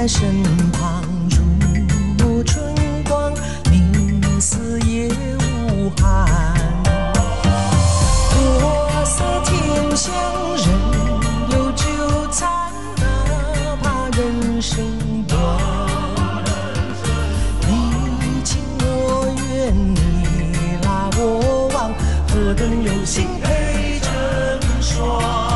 在身旁，如沐春光，宁死也无憾。国色天香，人有纠缠，哪怕人生短。你情我愿，你来我往，何等有心配成双。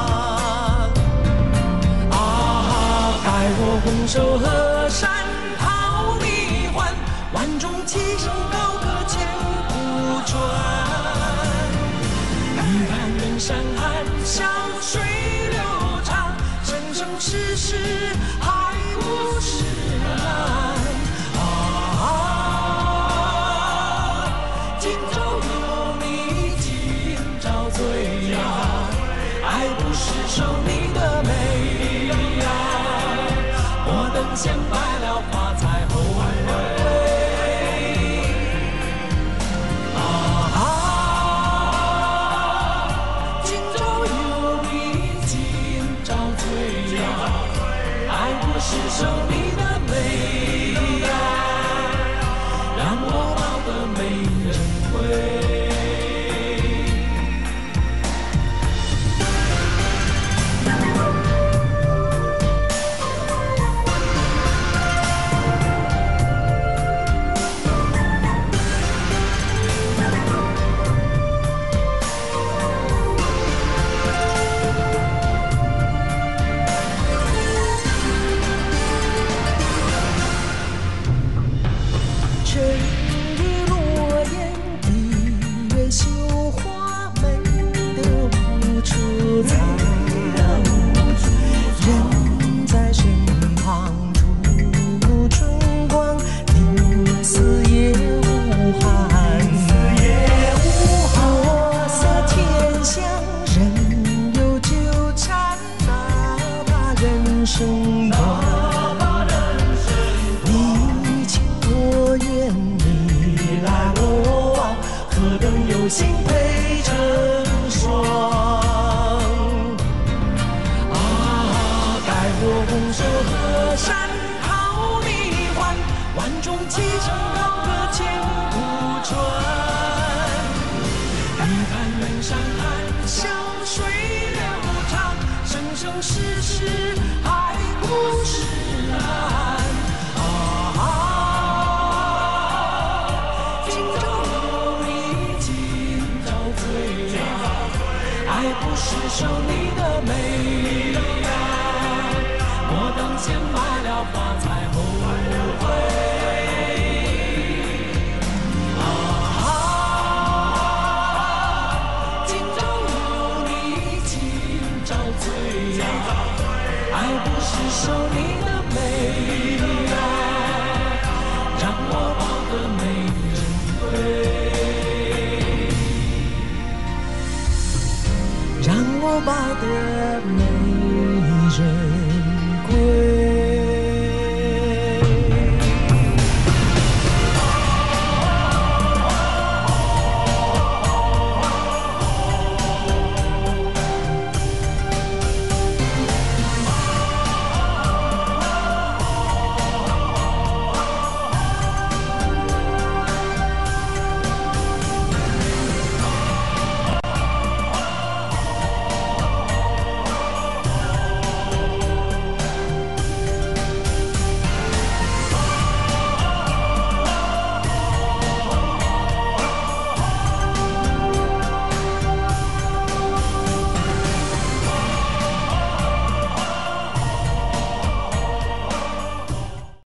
我拱手河山讨你还，万众齐声高歌千古传。你看远山含笑水流长，生生世世还无是难。今朝有你今朝醉呀，爱不释手你的美呀。等闲白了发才后悔。今朝有你今朝醉呀，爱不释手你的美呀，让我抱得美人归。人在身旁，如沐春光，宁死也无憾。国色天香，人有纠缠，哪怕人生短。你情我愿，你来我往，何等有心配成双。我拱手河山讨你还，万众齐声高歌千古传。你看远山含笑水流长，生生世世还不是难。今朝有你今朝醉呀，爱不释手你的美呀。我等闲白了发才后悔。今朝有你今朝醉呀，爱不释手你的美呀，让我抱得美人归，让我抱得美人。